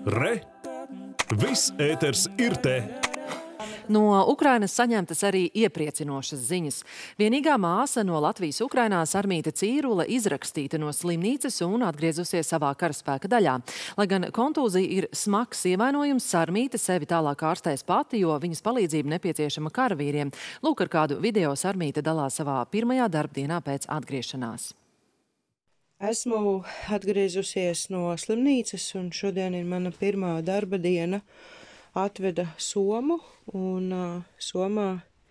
Re! Viss ēters ir te! No Ukrainas saņemtas arī iepriecinošas ziņas. Vienīgā māsa no Latvijas Ukrainā Sarmīte Cīrule izrakstīta no slimnīcas un atgriezusies savā karaspēka daļā. Lai gan kontūzija ir smags ievainojums, Sarmīte sevi tālāk ārstēs pati, jo viņas palīdzība nepieciešama karavīriem. Lūk, ar kādu video Sarmīte dalās savā pirmajā darbdienā pēc atgriešanās. Esmu atgriezusies no slimnīcas, un šodien ir mana pirmā darba diena. Atveda somu, un somā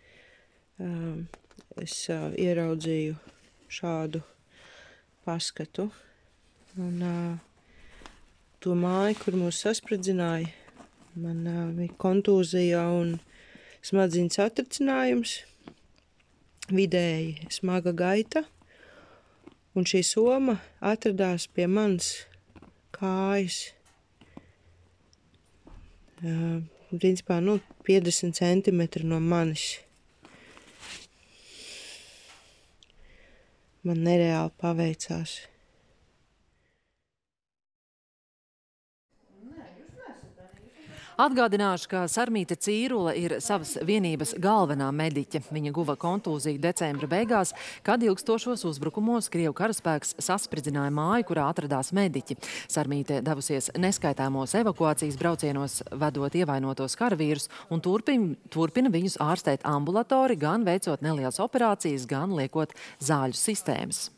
es ieraudzīju šādu paskatu. Un to māju, kur mūs saspridzināja, man bija kontūzija un smadziņu satricinājums, vidēji smaga gaita. Un šī soma atradās pie manas kājas. Principā, 50 centimetri no manis. Man nereāli paveicās. Atgādināšu, ka Sarmīte Cīrule ir savas vienības galvenā mediķe. Viņa guva kontūziju decembra beigās, kad ilgstošos uzbrukumos Krievu karaspēks saspridzināja māju, kurā atradās mediķi. Sarmīte devusies neskaitāmos evakuācijas braucienos, vedot ievainotos karavīrus, un turpina viņus ārstēt ambulatori, gan veicot nelielas operācijas, gan liekot zāļu sistēmas.